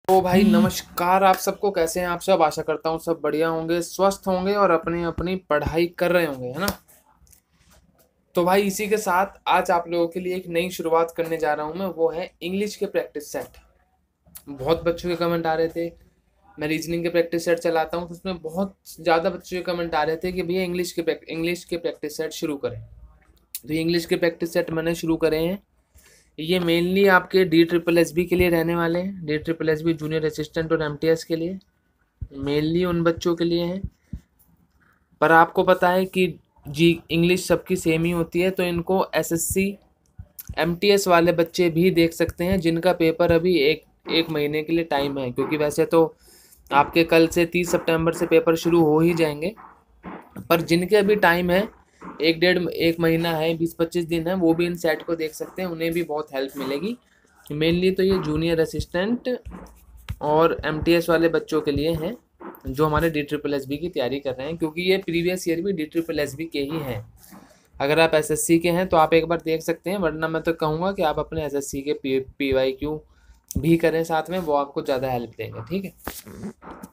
तो भाई नमस्कार आप सबको। कैसे हैं आप सब? आशा करता हूँ सब बढ़िया होंगे, स्वस्थ होंगे और अपनी अपनी पढ़ाई कर रहे होंगे, है ना। तो भाई इसी के साथ आज आप लोगों के लिए एक नई शुरुआत करने जा रहा हूँ मैं, वो है इंग्लिश के प्रैक्टिस सेट। बहुत बच्चों के कमेंट आ रहे थे। मैं रीजनिंग के प्रैक्टिस सेट चलाता हूँ तो उसमें बहुत ज़्यादा बच्चों के कमेंट आ रहे थे कि भैया इंग्लिश के प्रैक्टिस सेट शुरू करें। तो ये इंग्लिश के प्रैक्टिस सेट मैंने शुरू करे हैं। ये मेनली आपके DSSB के लिए रहने वाले हैं, DSSB जूनियर असिस्टेंट और MTS के लिए, मेनली उन बच्चों के लिए हैं। पर आपको पता है कि जी इंग्लिश सबकी सेम ही होती है, तो इनको SSC MTS वाले बच्चे भी देख सकते हैं जिनका पेपर अभी एक एक महीने के लिए टाइम है। क्योंकि वैसे तो आपके कल से 30 सितंबर से पेपर शुरू हो ही जाएंगे, पर जिनके अभी टाइम है, एक महीना है, 20-25 दिन है, वो भी इन सेट को देख सकते हैं, उन्हें भी बहुत हेल्प मिलेगी। मेनली तो ये जूनियर असिस्टेंट और MTS वाले बच्चों के लिए हैं जो हमारे DSSB की तैयारी कर रहे हैं, क्योंकि ये प्रीवियस ईयर भी DSSB के ही हैं। अगर आप SSC के हैं तो आप एक बार देख सकते हैं, वरना मैं तो कहूँगा कि आप अपने SSC के PYQ भी करें साथ में, वो आपको ज़्यादा हेल्प देंगे। ठीक है,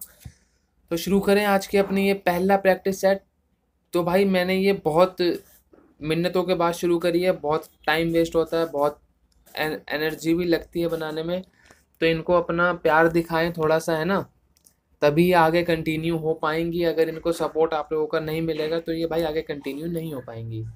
तो शुरू करें आज के अपनी ये पहला प्रैक्टिस सेट। तो भाई मैंने ये बहुत मिन्नतों के बाद शुरू करी है, बहुत टाइम वेस्ट होता है, बहुत एनर्जी भी लगती है बनाने में। तो इनको अपना प्यार दिखाएं थोड़ा सा, है ना, तभी आगे कंटिन्यू हो पाएंगी। अगर इनको सपोर्ट आप लोगों का नहीं मिलेगा तो ये भाई आगे कंटिन्यू नहीं हो पाएंगी।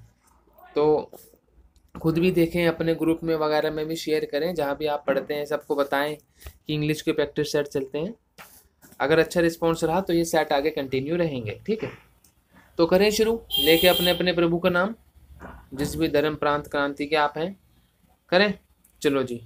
तो खुद भी देखें, अपने ग्रुप में वगैरह में भी शेयर करें, जहाँ भी आप पढ़ते हैं सबको बताएं कि इंग्लिश के प्रैक्टिस सेट चलते हैं। अगर अच्छा रिस्पॉन्स रहा तो ये सेट आगे कंटिन्यू रहेंगे। ठीक है, तो करें शुरू, लेके अपने अपने प्रभु का नाम, जिस भी धर्म प्रांत क्रांति के आप हैं, करें। चलो जी,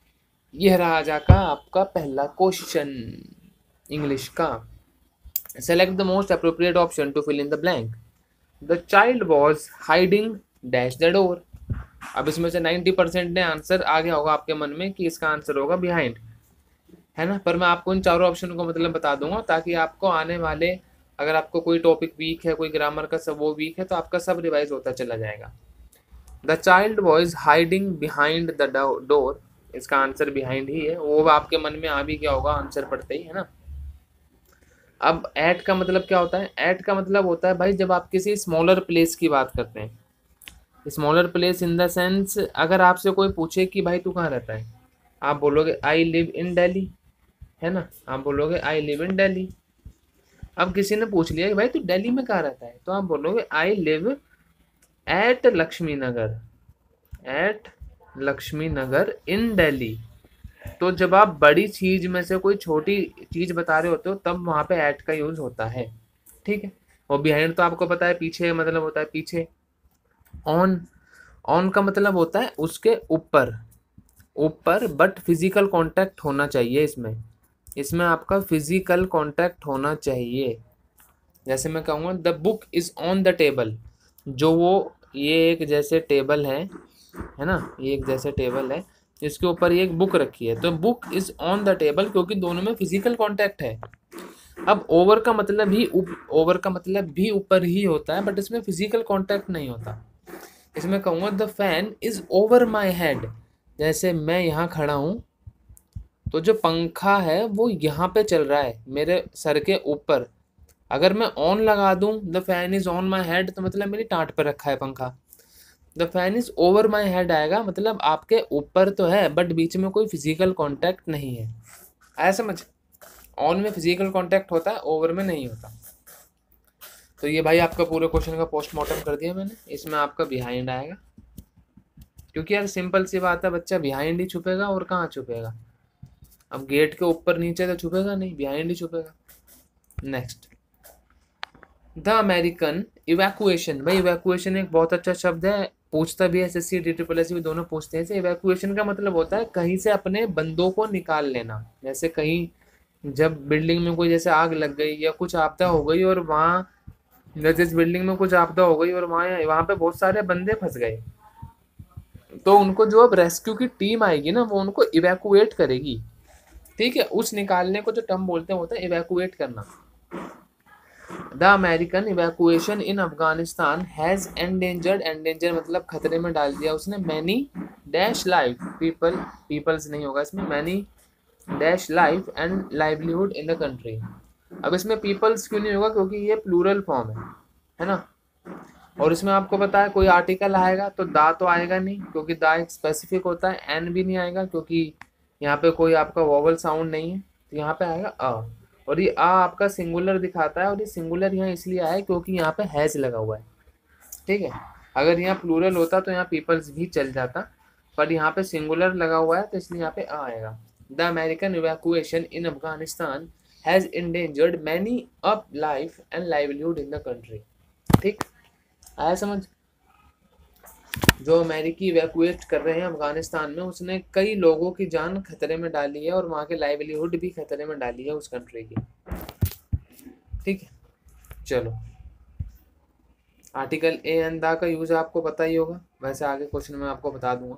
यह रहा आज का आपका पहला क्वेश्चन इंग्लिश का। Select the most appropriate option to fill in the blank. The child was hiding dash the door. अब इसमें से 90% ने आंसर आ गया होगा आपके मन में कि इसका आंसर होगा बिहाइंड, है ना। पर मैं आपको इन चारों ऑप्शन को मतलब बता दूंगा, ताकि आपको आने वाले, अगर आपको कोई टॉपिक वीक है, कोई ग्रामर का सब वो वीक है, तो आपका सब रिवाइज होता चला जाएगा। The child was hiding behind the door, इसका आंसर बिहाइंड ही है, वो आपके मन में आ भी गया होगा आंसर पढ़ते ही, है ना। अब एट का मतलब क्या होता है? एट का मतलब होता है भाई जब आप किसी स्मॉलर प्लेस की बात करते हैं। Smaller place in the sense, अगर आपसे कोई पूछे कि भाई तू कहाँ रहता है, आप बोलोगे आई लिव इन दिल्ली, है ना, आप बोलोगे आई लिव इन दिल्ली। अब किसी ने पूछ लिया कि भाई तू दिल्ली में कहाँ रहता है, तो आप बोलोगे I live at Lakshmi Nagar, at Lakshmi Nagar in Delhi. तो जब आप बड़ी चीज में से कोई छोटी चीज बता रहे होते हो तब वहां पे एट का यूज होता है। ठीक है, और बिहाइंड तो आपको पता है पीछे मतलब होता है पीछे। ऑन, ऑन का मतलब होता है उसके ऊपर, ऊपर, बट फिजिकल कांटेक्ट होना चाहिए इसमें, इसमें आपका फिजिकल कांटेक्ट होना चाहिए। जैसे मैं कहूँगा the book is on the table, जो वो ये एक जैसे टेबल है ना, ये एक जैसे टेबल है, इसके ऊपर ये एक बुक रखी है, तो book is on the table, क्योंकि दोनों में फिजिकल कांटेक्ट है। अब ओवर का मतलब भी ऊपर ही होता है, बट इसमें फिजिकल कांटेक्ट नहीं होता। इसमें कहूँगा the fan is over my head, जैसे मैं यहाँ खड़ा हूँ तो जो पंखा है वो यहाँ पे चल रहा है मेरे सर के ऊपर। अगर मैं ऑन लगा दूं the fan is on my head, तो मतलब मेरी टाट पर रखा है पंखा। The fan is over my head आएगा, मतलब आपके ऊपर तो है बट बीच में कोई फिजिकल कांटेक्ट नहीं है। आया समझ? ऑन में फिजिकल कांटेक्ट होता है, ओवर में नहीं होता। तो ये भाई आपका पूरे क्वेश्चन का पोस्टमार्टम कर दिया मैंने, इसमें आपका बिहाइंड आएगा। क्योंकि यार सिंपल सी बात है, बच्चा बिहाइंड ही छुपेगा और कहाँ छुपेगा। अब गेट के ऊपर नीचे तो छुपेगा नहीं, बिहाइंड ही छुपेगा। Next, the American evacuation. भाई इवैक्यूएशन एक बहुत अच्छा शब्द है, पूछता भी SSC DSSB भी दोनों पूछते हैं। इवैक्यूएशन का मतलब होता है कहीं से अपने बंदों को निकाल लेना। जैसे कहीं जब बिल्डिंग में कोई जैसे आग लग गई या कुछ आपदा हो गई, और वहाँ जिस बिल्डिंग में कुछ आपदा हो गई और वहाँ वहाँ पे बहुत सारे बंदे फंस गए, तो उनको जो अब रेस्क्यू की टीम आएगी ना, वो उनको इवैक्यूएट करेगी। ठीक है, उस निकालने को जो टर्म बोलते हैं होता है इवैक्यूएट करना। The American evacuation in Afghanistan has endangered, endanger मतलब खतरे में डाल दिया उसने, many dash life people, peoples नहीं होगा इसमें, many dash life and livelihood in the country. अब इसमें पीपल्स क्यों नहीं होगा, क्योंकि ये प्लूरल फॉर्म है ना। और इसमें आपको पता है कोई आर्टिकल आएगा तो दा तो आएगा नहीं, क्योंकि दा एक स्पेसिफिक होता है। एन भी नहीं आएगा क्योंकि यहाँ पे कोई आपका वोवल साउंड नहीं है, तो यहाँ पे आएगा अ। और ये आ आपका सिंगुलर दिखाता है, और ये सिंगुलर यहाँ इसलिए आया है क्योंकि यहाँ पे हैज लगा हुआ है, ठीक है। अगर यहाँ प्लूरल होता तो यहाँ पीपल्स भी चल जाता, पर यहाँ पे सिंगुलर लगा हुआ है तो इसलिए यहाँ पे आ आएगा। The American evacuation in Afghanistan has endangered many up life and livelihood in the country. ठीक आया समझ। जो अमेरिकी इवैक्यूएट कर रहे हैं अफगानिस्तान में, उसने कई लोगों की जान खतरे में डाली है और वहाँ के लाइवलीहुड भी खतरे में डाली है उस कंट्री की। ठीक है, चलो। आर्टिकल ए एन दा का यूज आपको पता ही होगा, वैसे आगे क्वेश्चन में आपको बता दूंगा।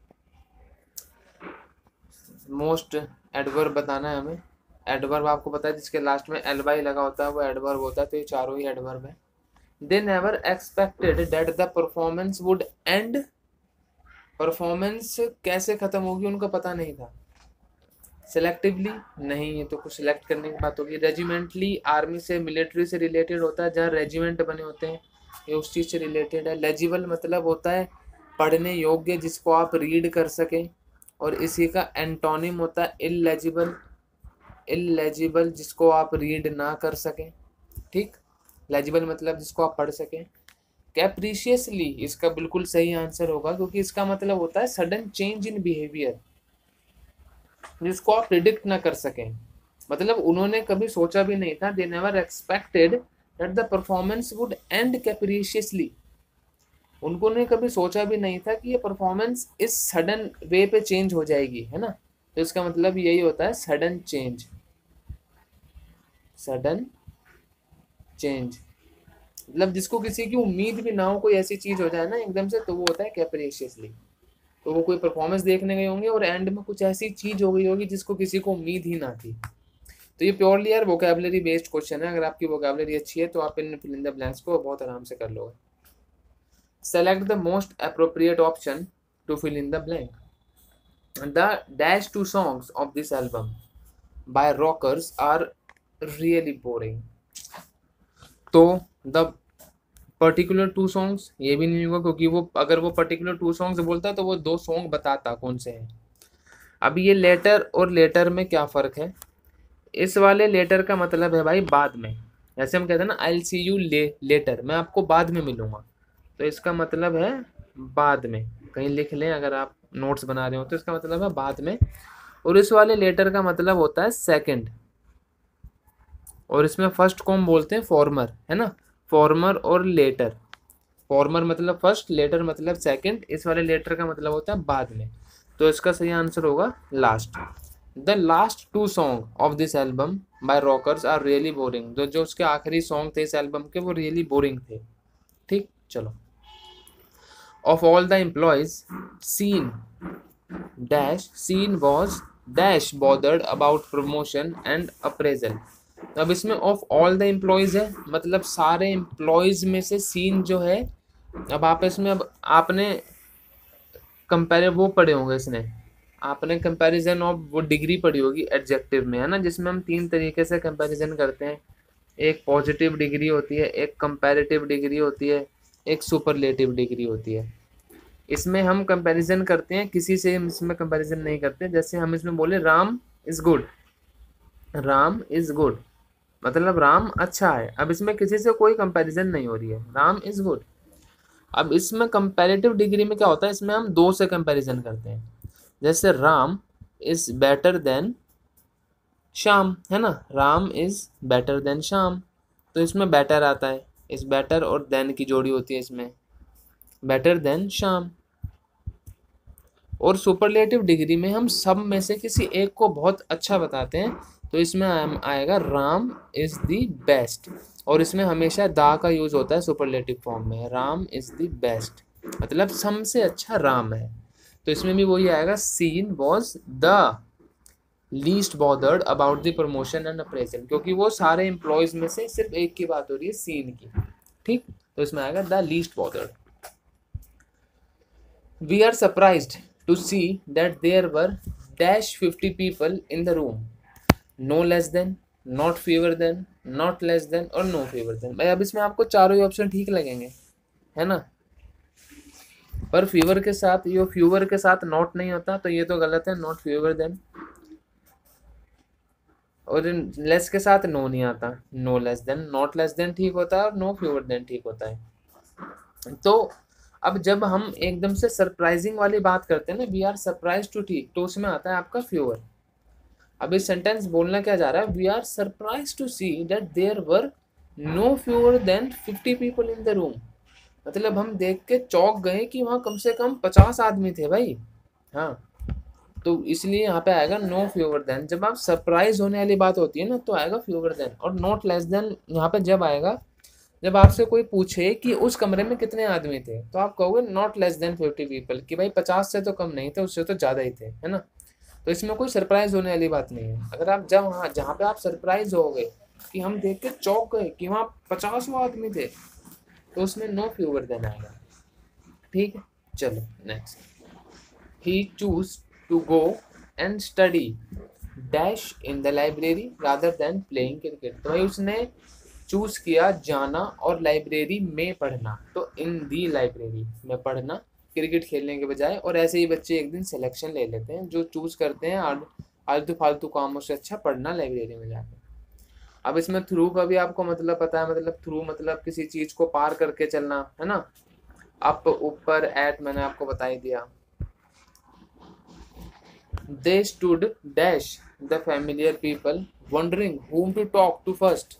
मोस्ट एडवर्ब बताना है हमें। एडवर्ब आपको पता है जिसके लास्ट में एल वाई लगा होता है वो एडवर्ब होता है, तो ये चारों ही एडवर्ब है। They never expected that the performance would end। Performance कैसे खत्म होगी उनको पता नहीं था। सेलेक्टिवली नहीं, ये तो कुछ सिलेक्ट करने की बात होगी। रेजिमेंटली आर्मी से मिलिट्री से रिलेटेड होता है, जहाँ रेजिमेंट बने होते हैं, ये उस चीज़ से रिलेटेड है। लेजिबल मतलब होता है पढ़ने योग्य, जिसको आप रीड कर सकें, और इसी का एंटोनिम होता है इलेजिबल। इलेजिबल जिसको आप रीड ना कर सकें, ठीक। लेजिबल मतलब जिसको आप पढ़ सकें। कैप्रिशियसली इसका बिल्कुल सही आंसर होगा, क्योंकि इसका मतलब होता है सडन चेंज इन बिहेवियर, जिसको आप प्रिडिक्ट ना कर सकें। मतलब उन्होंने कभी सोचा भी नहीं था, they never expected that the performance would end capriciously. उन्होंने कभी सोचा भी नहीं था कि ये परफॉर्मेंस इस सडन वे पे चेंज हो जाएगी, है ना। तो इसका मतलब यही होता है सडन चेंज। सडन चेंज मतलब जिसको किसी की उम्मीद भी ना हो, कोई ऐसी चीज हो जाए ना एकदम से, तो वो होता है कैप्रिशियसली। तो वो कोई परफॉर्मेंस देखने गए होंगे और एंड में कुछ ऐसी चीज हो गई होगी जिसको किसी को उम्मीद ही ना थी। तो ये प्योरली यार वोकैबुलरी बेस्ड क्वेश्चन है। अगर आपकी वोकैबुलरी अच्छी है तो आप इन फिल इन द ब्लैंक्स को बहुत आराम से कर लोगे। Select the most appropriate option to fill in the blank. The dash two songs of this album by rockers are really boring. तो द पर्टिकुलर टू सॉन्ग्स ये भी नहीं होगा, क्योंकि वो अगर वो पर्टिकुलर टू सॉन्ग्स बोलता तो वो दो सॉन्ग बताता कौन से हैं। अब ये लेटर और लेटर में क्या फ़र्क है। इस वाले लेटर का मतलब है भाई बाद में, जैसे हम कहते हैं ना I will see you later, मैं आपको बाद में मिलूंगा, तो इसका मतलब है बाद में। कहीं लिख लें अगर आप नोट्स बना रहे हो तो इसका मतलब है बाद में। और इस वाले लेटर का मतलब होता है सेकंड, और इसमें फर्स्ट को हम बोलते हैं फॉर्मर, है ना। फॉर्मर और लेटर, फॉर्मर मतलब फर्स्ट, लेटर मतलब सेकंड। इस वाले लेटर का मतलब होता है बाद में, तो इसका सही आंसर होगा last. The last two song of this album by rockers are really boring. जो उसके आखिरी सॉन्ग थे इस एल्बम के वो रियली बोरिंग थे, ठीक। चलो। Of all the employees seen dash seen was dash bothered about promotion and appraisal. अब इसमें ऑफ ऑल द एम्प्लॉयज है, मतलब सारे एम्प्लॉयज में से सीन जो है। अब आप इसमें अब आपने कंपेयर वो पढ़े होंगे, इसने आपने कंपैरिजन ऑफ वो डिग्री पढ़ी होगी एडजेक्टिव में, है ना, जिसमें हम तीन तरीके से कंपैरिजन करते हैं। एक पॉजिटिव डिग्री होती है, एक कंपैरेटिव डिग्री होती है, एक सुपरलेटिव डिग्री होती है। इसमें हम कंपैरिजन करते हैं, किसी से हम इसमें कंपैरिजन नहीं करते। जैसे हम इसमें बोले Ram is good, Ram is good मतलब राम अच्छा है। अब इसमें किसी से कोई कंपैरिजन नहीं हो रही है, राम इज गुड। अब इसमें कंपैरेटिव डिग्री में क्या होता है, इसमें हम दो से कंपैरिजन करते हैं। जैसे Ram is better than Shyam, है ना, Ram is better than Shyam, तो इसमें बेटर आता है, इस बेटर और देन की जोड़ी होती है इसमें, बेटर देन श्याम। और सुपरलेटिव डिग्री में हम सब में से किसी एक को बहुत अच्छा बताते हैं, तो इसमें आएगा राम इज द बेस्ट। और इसमें हमेशा दा का यूज होता है सुपरलेटिव फॉर्म में, राम इज द बेस्ट मतलब सबसे अच्छा राम है। तो इसमें भी वही आएगा, Sean was the least bothered about the promotion and appraisal, क्योंकि वो सारे एम्प्लॉयज में से सिर्फ एक की बात हो रही है, सीन की, ठीक। तो इसमें आएगा the least bothered. We are surprised to see that there were dash 50 people in the room, no less than, not fewer than, not less than और नो फीवर देन। भाई अब इसमें आपको चारों ही ऑप्शन ठीक लगेंगे, है ना। पर फीवर के साथ, ये फ्यूवर के साथ नॉट नहीं होता, तो ये तो गलत है, नॉट फीवर देन। और लेस के साथ नो नहीं आता, no less than, not less than ठीक होता है और नो फ्यूवर देन ठीक होता है। तो अब जब हम एकदम से सरप्राइजिंग वाली बात करते हैं ना, वी आर सरप्राइज टू ठीक, तो उसमें आता है आपका फ्यूवर। अब इस सेंटेंस बोलना क्या जा रहा है, we are surprise to see that there were no fewer than 50 people in the room. मतलब हम देख के चौंक गए कि वहाँ कम से कम 50 आदमी थे भाई। हाँ, तो इसलिए यहाँ पे आएगा नो फ्यूअर देन। जब आप सरप्राइज होने वाली बात होती है ना, तो आएगा फ्यूअर देन। और नॉट लेस देन यहाँ पे जब आएगा, जब आपसे कोई पूछे कि उस कमरे में कितने आदमी थे, तो आप कहोगे नॉट लेस देन 50 पीपल, कि भाई 50 से तो कम नहीं थे, उससे तो ज़्यादा ही थे, है ना। तो इसमें कोई सरप्राइज होने वाली बात नहीं है। अगर आप जब वहाँ जहाँ पे आप सरप्राइज हो गए कि हम देख के चौंक गए कि वहाँ 50 आदमी थे, तो उसमें नो फ्यूअर देन आएगा। ठीक है, चलो next. He choose to go and study dash in the library rather than playing cricket. तो भाई उसने चूज किया जाना और लाइब्रेरी में पढ़ना, तो इन दी लाइब्रेरी में पढ़ना क्रिकेट खेलने के बजाय। और ऐसे ही बच्चे एक दिन सिलेक्शन ले लेते हैं, जो चूज करते हैं आलतू फालतू कामों से अच्छा पढ़ना लाइब्रेरी में जाकर। अब इसमें थ्रू का भी आपको मतलब पता है, मतलब थ्रू मतलब किसी चीज को पार करके चलना, है ना। अप, ऊपर, एट मैंने आपको बता ही दिया। They stood dash the familiar people wondering whom to talk to first।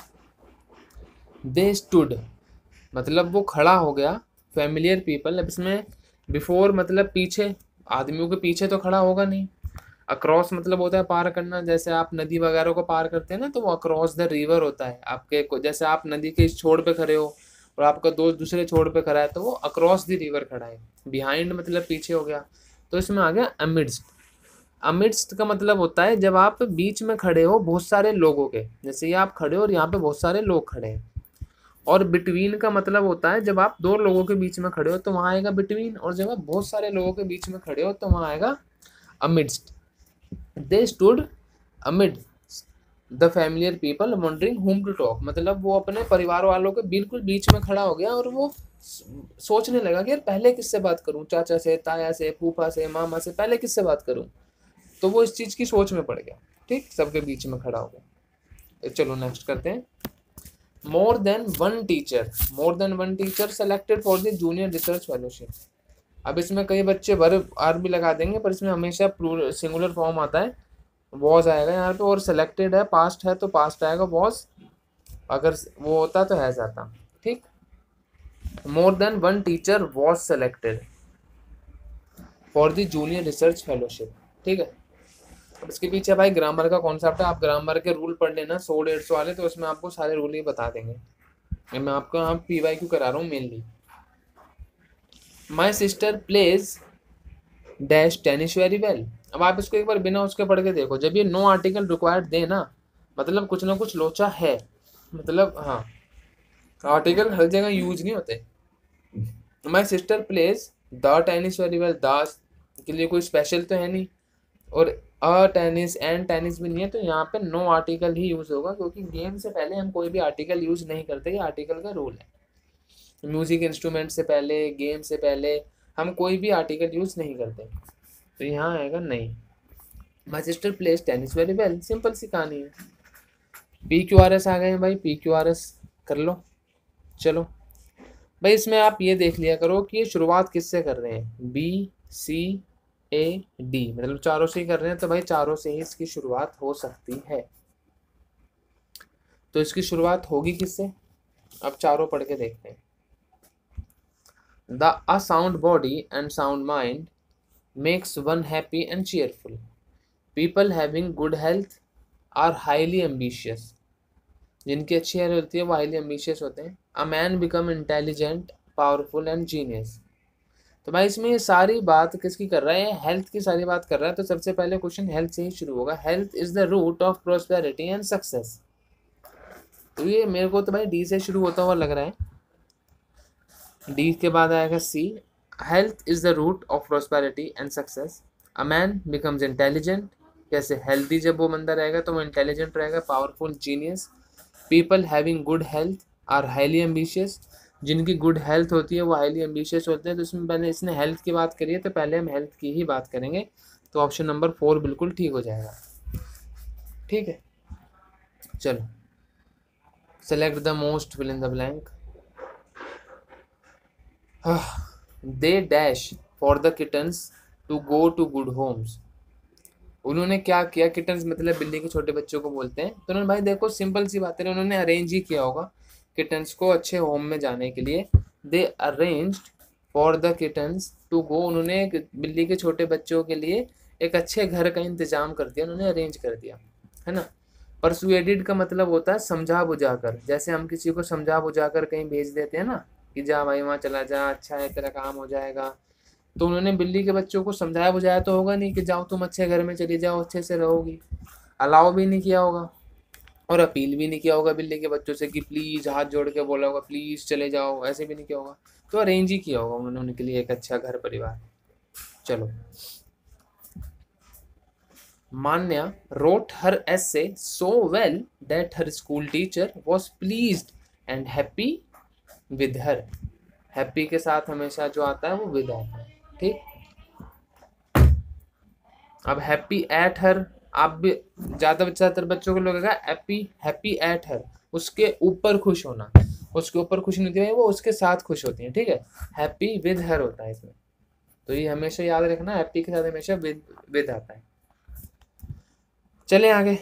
They stood मतलब वो खड़ा हो गया, फैमिलियर पीपल। अब इसमें बिफोर मतलब पीछे, आदमियों के पीछे तो खड़ा होगा नहीं। अक्रॉस मतलब होता है पार करना, जैसे आप नदी वगैरह को पार करते हैं ना, तो वो अक्रॉस द रिवर होता है आपके। जैसे आप नदी के इस छोर पे खड़े हो और आपका दोस्त दूसरे छोर पे खड़ा है, तो वो अक्रॉस द रिवर खड़ा है। बिहाइंड मतलब पीछे हो गया, तो इसमें आ गया अमिड्स्ट। अमिड्स्ट का मतलब होता है जब आप बीच में खड़े हो बहुत सारे लोगों के, जैसे ये आप खड़े हो और यहाँ पे बहुत सारे लोग खड़े हैं। और बिटवीन का मतलब होता है जब आप दो लोगों के बीच में खड़े हो, तो वहाँ आएगा बिटवीन। और जब आप बहुत सारे लोगों के बीच में खड़े हो, तो वहाँ आएगा amidst. They stood amid the familiar people wondering whom to talk, मतलब वो अपने परिवार वालों के बिल्कुल बीच में खड़ा हो गया और वो सोचने लगा कि यार पहले किससे बात करूं, चाचा से, ताया से, फूफा से, मामा से, पहले किससे बात करूं। तो वो इस चीज की सोच में पड़ गया। ठीक, सबके बीच में खड़ा हो गया। चलो नेक्स्ट करते हैं। More than one teacher selected for the junior research fellowship. अब इसमें कई बच्चे वर्ब आर भी लगा देंगे, पर इसमें हमेशा सिंगुलर फॉर्म आता है, वॉज आएगा यहाँ पे। और सेलेक्टेड है, पास्ट है तो पास्ट आएगा वॉज, अगर वो होता तो हैज आता। ठीक, more than one teacher was selected for the junior research fellowship. ठीक है, अब इसके पीछे भाई ग्रामर का कॉन्सेप्ट है। आप ग्रामर के रूल पढ़ लेना 100-150 वाले, तो उसमें आपको सारे रूल ही बता देंगे। मैं आपको यहाँ PYQ करा रहा हूँ mainly. My sister plays dash tennis very well. अब आप इसको एक बार बिना उसके पढ़ के देखो। जब ये नो आर्टिकल रिक्वायर्ड दे ना, मतलब कुछ ना कुछ लोचा है, मतलब हाँ, आर्टिकल हर जगह यूज नहीं होते। My sister plays the tennis very well, the के लिए कोई स्पेशल तो है नहीं, और अ टेनिस एंड टेनिस भी नहीं है, तो यहाँ पे नो आर्टिकल ही यूज होगा, क्योंकि गेम से पहले हम कोई भी आर्टिकल यूज नहीं करते। ये आर्टिकल का रूल है। म्यूजिक इंस्ट्रूमेंट से पहले, गेम से पहले हम कोई भी आर्टिकल यूज नहीं करते। तो यहाँ आएगा नहीं। My sister plays tennis very well, simple सी कहानी है। PQRS आ गए हैं भाई, PQRS कर लो। चलो भाई, इसमें आप ये देख लिया करो कि ये शुरुआत किससे कर रहे हैं, BCAD, मतलब चारों से ही कर रहे हैं, तो भाई चारों से ही इसकी शुरुआत हो सकती है। तो इसकी शुरुआत होगी किससे, अब चारों पढ़ के देखते हैं। A sound body and sound mind makes one happy and cheerful. People having good health are highly ambitious. जिनकी अच्छी हेल्थ होती है वो हाईली एम्बिशियस होते हैं। A man become intelligent, powerful and genius. तो भाई इसमें ये सारी बात किसकी कर रहा है, हेल्थ की सारी बात कर रहा है। तो सबसे पहले क्वेश्चन हेल्थ से ही शुरू होगा। Health is the root of prosperity and success. तो ये मेरे को तो भाई डी से शुरू होता हुआ लग रहा है। डी के बाद आएगा C. Health is the root of prosperity and success. A man becomes intelligent, कैसे, हेल्दी जब वो बंदा रहेगा तो वो इंटेलिजेंट रहेगा, powerful, genius. People having good health are highly ambitious, जिनकी गुड हेल्थ होती है वो हाईली एम्बिशियस होते हैं। तो इसमें पहले इसने हेल्थ की बात करी है तो पहले हम हेल्थ की ही बात करेंगे, तो ऑप्शन नंबर 4 बिल्कुल ठीक हो जाएगा। ठीक है, चलो select the most, fill in the blank. They dash for the kittens to go to good homes. उन्होंने क्या किया, किटन्स मतलब बिल्ली के छोटे बच्चों को बोलते हैं। तो उन्होंने, भाई देखो सिंपल सी बात है, उन्होंने अरेंज ही किया होगा किटन्स को अच्छे होम में जाने के लिए। They arranged for the kittens to go, उन्होंने एक बिल्ली के छोटे बच्चों के लिए एक अच्छे घर का इंतजाम कर दिया, उन्होंने अरेंज कर दिया, है ना। परसुएडेड का मतलब होता है समझा बुझा कर, जैसे हम किसी को समझा बुझा कर कहीं भेज देते हैं ना, कि जा भाई वहाँ चला जा, अच्छा है तेरा काम हो जाएगा। तो उन्होंने बिल्ली के बच्चों को समझाया बुझाया तो होगा नहीं कि जाओ तुम अच्छे घर में चली जाओ, अच्छे से रहोगी। अलाउ भी नहीं किया होगा और अपील भी नहीं किया होगा बिल्ली के बच्चों से कि प्लीज़, हाथ जोड़ के बोला होगा प्लीज़ चले जाओ, ऐसे भी नहीं किया होगा। तो अरेंज ही किया होगा उन्होंने उनके लिए एक अच्छा घर परिवार। चलो, Manya wrote her essay so well that her school teacher was pleased and happy with her। Happy के साथ हमेशा जो आता है वो विद आता है, ठीक। अब हैप्पी एट हर, आप भी ज़्यादातर बच्चों को लगेगा हैप्पी हैप्पी एट हर, उसके ऊपर खुश होना, उसके ऊपर खुश नहीं होती है, वो उसके साथ खुश होती है, ठीक है। हैप्पी विद हर होता है इसमें, तो ये हमेशा याद रखना, हैप्पी के साथ हमेशा विद विद आता है। चले आगे।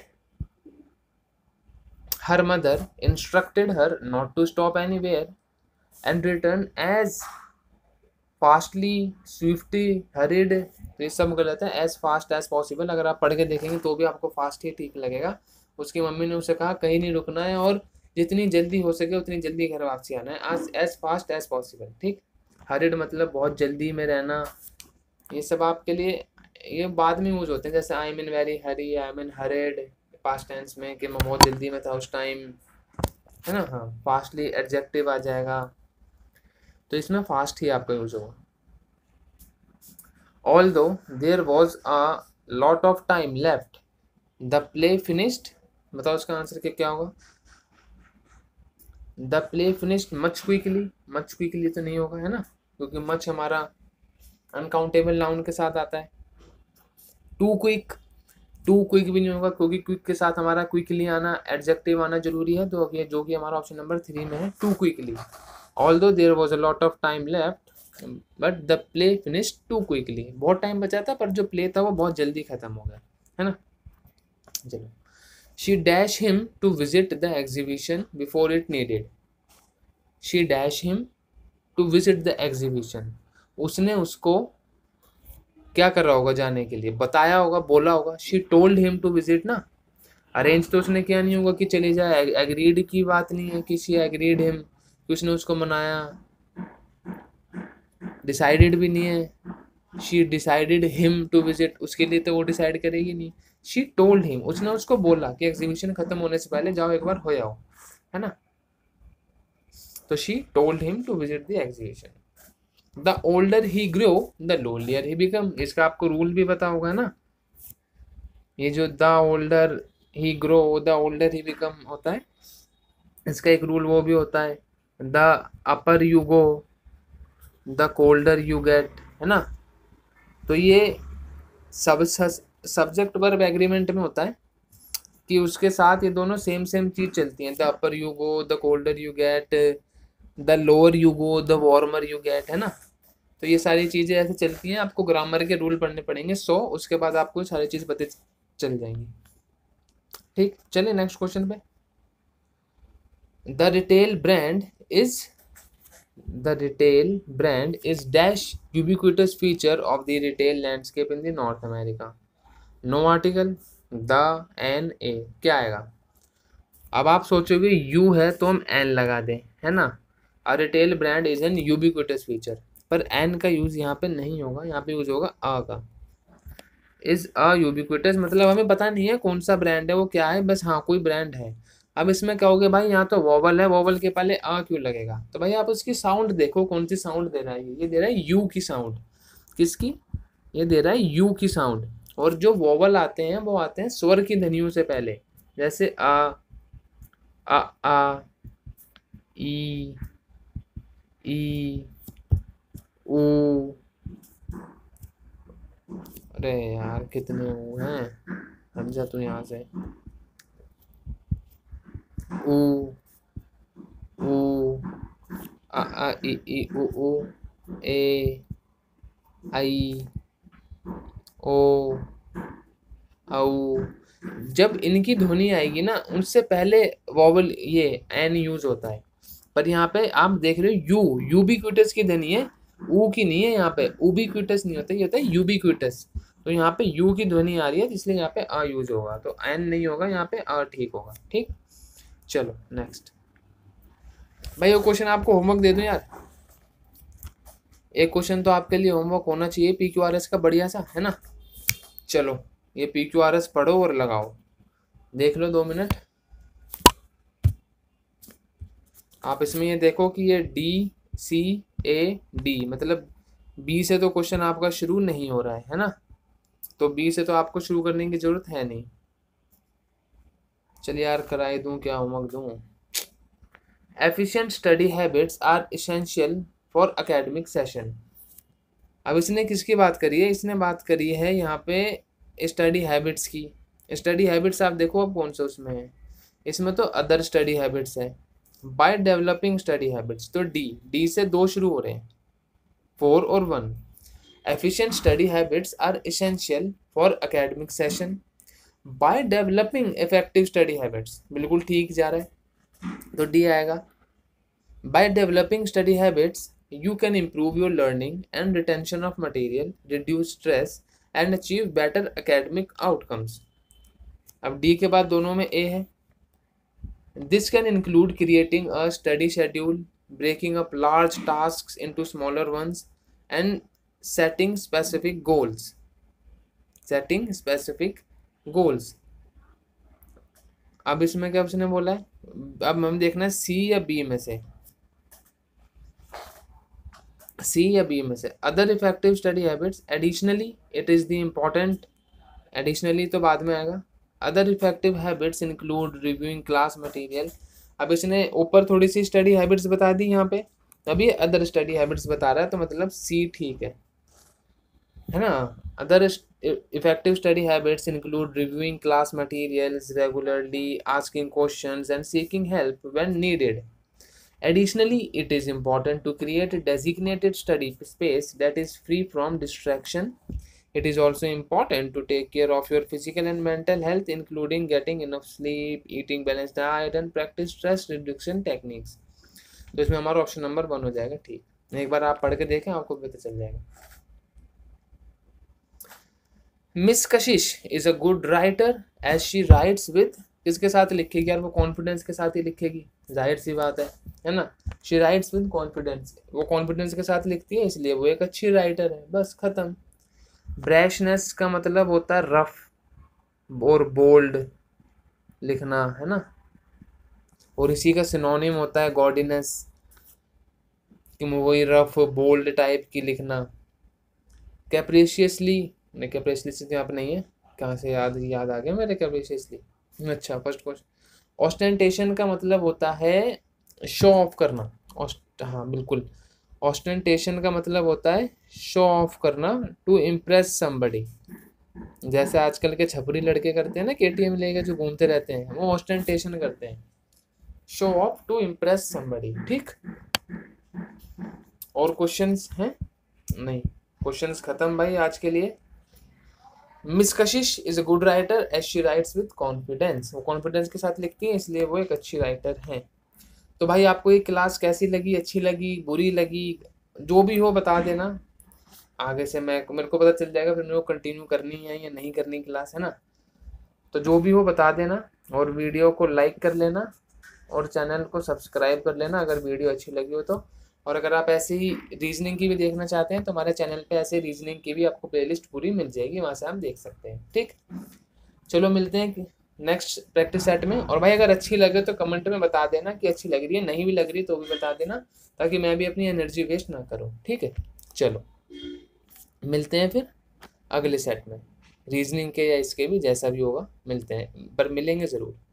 Her mother instructed her not to stop anywhere and return as fastly swiftly hurried. तो ये सब गलत है, एज फास्ट एज पॉसिबल अगर आप पढ़ के देखेंगे तो भी आपको फास्ट ही ठीक लगेगा। उसकी मम्मी ने उसे कहा कहीं नहीं रुकना है और जितनी जल्दी हो सके उतनी जल्दी घर वापसी आना है, एज फास्ट एज पॉसिबल, ठीक। हरीड मतलब बहुत जल्दी में रहना, ये सब आपके लिए ये बाद में यूज होते हैं, जैसे I am in very hurry, I am in hurried past tense में कि मैं बहुत जल्दी में था उस टाइम, है ना। हाँ, फास्टली एडजेक्टिव आ जाएगा, तो इसमें फास्ट ही आपका यूज होगा। Although there was a lot of time left the play finished, बताओ उसका आंसर क्या होगा। The play finished much quickly, much quickly तो नहीं होगा, है ना, क्योंकि मच हमारा अनकाउंटेबल नाउन के साथ आता है। टू क्विक, टू क्विक भी नहीं होगा क्योंकि क्विक के साथ हमारा क्विकली आना, एडजेक्टिव आना जरूरी है, तो ये जो कि हमारा ऑप्शन नंबर 3 में है, too quickly. Although there was a lot of time left but the play finished too quickly, बहुत टाइम बचा था पर जो प्ले था वो बहुत जल्दी खत्म हो गया, है ना। चलो, she dash him to visit the exhibition before it needed. She dash him to visit the exhibition, उसने उसको क्या कर रहा होगा जाने के लिए, बताया होगा, बोला होगा। She told him to visit ना, अरेंज तो उसने किया नहीं होगा कि चले जाए, एग्रीड की बात नहीं है कि शी एग्रीड हिम कि उसने उसको मनाया, डिसाइडेड भी नहीं है she decided him to visit, उसके लिए तो वो डिसाइड करेगी नहीं। शी टोल्ड हिम, उसने उसको बोला कि एग्जीबिशन खत्म होने से पहले जाओ एक बार हो आओ, है ना। तो she told him to visit the exhibition. The older he grow the lonelier he become, इसका आपको रूल भी पता होगा ना, ये जो the older he grow the older he become होता है, इसका एक रूल वो भी होता है, the upper you go the colder you get, है ना। तो ये सब सब्जेक्ट वर्ब एग्रीमेंट में होता है कि उसके साथ ये दोनों सेम सेम चीज चलती हैं, the upper you go the colder you get, the lower you go the warmer you get, है ना। तो ये सारी चीज़ें ऐसे चलती हैं, आपको ग्रामर के रूल पढ़ने पड़ेंगे, सो उसके बाद आपको सारी चीज़ पता चल जाएंगी, ठीक। चलिए नेक्स्ट क्वेश्चन पे। The retail brand is dash ubiquitous feature of the retail landscape in the North America. No article, the an a क्या आएगा। अब आप सोचोगे यू है तो हम एन लगा दें, है ना। A retail brand is an ubiquitous feature, पर एन का यूज यहाँ पे नहीं होगा, यहाँ पे यूज होगा अ का। इज अ यूबिक्विटस मतलब हमें पता नहीं है कौन सा ब्रांड है, वो क्या है, बस हाँ कोई ब्रांड है। अब इसमें कहोगे भाई यहाँ तो वोवल है, वोवल के पहले अ क्यों लगेगा, तो भाई आप उसकी साउंड देखो कौन सी साउंड दे रहा है, ये दे रहा है यू की साउंड, किसकी, ये दे रहा है यू की साउंड, और जो वोवल आते हैं वो आते हैं स्वर की ध्वनियों से पहले, जैसे आ ई ई ऊ। अरे यार कितने ऊ हैं, हट जा तू यहाँ से। ऊ ऊ आ ई ऊ ए आई ओ औ। जब इनकी ध्वनि आएगी ना, उनसे पहले वॉवल ये एन यूज होता है। पर यहाँ पे आप देख रहे हो यू, यूबिक्विटस की ध्वनि है, ऊ की नहीं है। यहाँ पे उबिक्विटस नहीं होता, ये होता है यूबिक्विटस। तो यहाँ पे यू की ध्वनि आ रही है, इसलिए यहाँ पे आ यूज होगा, तो एन नहीं होगा, यहाँ पे आ ठीक होगा। ठीक, चलो नेक्स्ट। भाई वो क्वेश्चन आपको होमवर्क दे दूं यार, एक क्वेश्चन तो आपके लिए होमवर्क होना चाहिए PQRS का बढ़िया सा, है ना। चलो ये PQRS पढ़ो और लगाओ, देख लो 2 मिनट। आप इसमें ये देखो कि ये DCAD मतलब B से तो क्वेश्चन आपका शुरू नहीं हो रहा है ना, तो B से तो आपको शुरू करने की जरूरत है नहीं। चलिए यार कराए दूं, क्या होमवर्क दूं। Efficient study habits are essential for academic session. अब इसने किसकी बात करी है, इसने बात करी है यहाँ पे स्टडी हैबिट्स की। स्टडी हैबिट्स आप देखो अब कौन सा उसमें है, इसमें तो अदर स्टडी हैबिट्स है। बाय डेवलपिंग स्टडी हैबिट्स, तो डी से 2 शुरू हो रहे हैं, 4 और 1। Efficient study habits are essential for academic session by developing effective study habits, बिल्कुल ठीक जा रहा है, तो डी आएगा। By developing study habits you can improve your learning and retention of material, reduce stress and achieve better academic outcomes। अब D के बाद दोनों में A है। This can include creating a study schedule, breaking up large tasks into smaller ones and setting specific goals। setting specific goals। अब इसमें क्या उसने बोला है, अब हम देखना है C या B में से, सी या बी में से। Other effective study habits, additionally it is the important, additionally तो बाद में आएगा। Other effective habits include reviewing class material. अब इसने ऊपर थोड़ी सी स्टडी हैबिट्स बता दी यहाँ पे, अभी अदर स्टडी हैबिट्स बता रहा है, तो मतलब सी ठीक है ना। Other effective study habits include reviewing class materials regularly, asking questions and seeking help when needed. Additionally, it is important to create a designated study space that is free from distraction. It is also important to take care of your physical and mental health, including getting enough sleep, eating balanced diet, and practice stress reduction techniques. तो इसमें हमारा option number 1 हो जाएगा। ठीक, एक बार आप पढ़ के देखें, आपको पता चल जाएगा। Miss Kashish is a good writer as she writes with, किसके साथ लिखेगी यार, वो कॉन्फिडेंस के साथ ही लिखेगी, जाहिर सी बात है ना। शी राइट्स विद कॉन्फिडेंस, वो कॉन्फिडेंस के साथ लिखती है, इसलिए वो एक अच्छी राइटर है, बस खत्म। ब्रैशनेस का मतलब होता है रफ और बोल्ड लिखना, है ना, और इसी का सिनोनिम होता है गॉडीनेस, कि वही रफ बोल्ड टाइप की लिखना। कैप्रिशियसली, नहीं कैप्रिशियसली यहाँ पर नहीं है, कहाँ से याद आ गया मेरे कैप्रिशियसली। अच्छा, फर्स्ट क्वेश्चन। ऑस्टेंटेशन का मतलब होता है शो ऑफ करना। हाँ बिल्कुल, ऑस्टेंटेशन का मतलब होता है शो ऑफ करना, टू इम्प्रेस समबडी। जैसे आजकल के छपरी लड़के करते हैं ना, KTM लेके जो घूमते रहते हैं, वो ऑस्टेंटेशन करते हैं, show off to impress somebody. ठीक, और क्वेश्चंस हैं? नहीं, क्वेश्चंस खत्म भाई आज के लिए। Miss Kashish is a good writer as she writes with confidence, वो कॉन्फिडेंस के साथ लिखती है, इसलिए वो एक अच्छी राइटर हैं। तो भाई आपको ये क्लास कैसी लगी, अच्छी लगी, बुरी लगी, जो भी हो बता देना, आगे से मेरे को पता चल जाएगा फिर मेरे को कंटिन्यू करनी है या नहीं करनी क्लास, है ना। तो जो भी हो बता देना, और वीडियो को लाइक कर लेना और चैनल को सब्सक्राइब कर लेना अगर वीडियो अच्छी लगी हो तो। और अगर आप ऐसे ही रीजनिंग की भी देखना चाहते हैं तो हमारे चैनल पे ऐसे रीजनिंग की भी आपको प्लेलिस्ट पूरी मिल जाएगी, वहाँ से आप देख सकते हैं। ठीक, चलो मिलते हैं नेक्स्ट प्रैक्टिस सेट में। और भाई अगर अच्छी लगे तो कमेंट में बता देना कि अच्छी लग रही है, नहीं भी लग रही तो भी बता देना, ताकि मैं भी अपनी एनर्जी वेस्ट ना करूँ। ठीक है, चलो मिलते हैं फिर। अगले सेट में, रीजनिंग के या इसके भी, जैसा भी होगा मिलते हैं, पर मिलेंगे ज़रूर।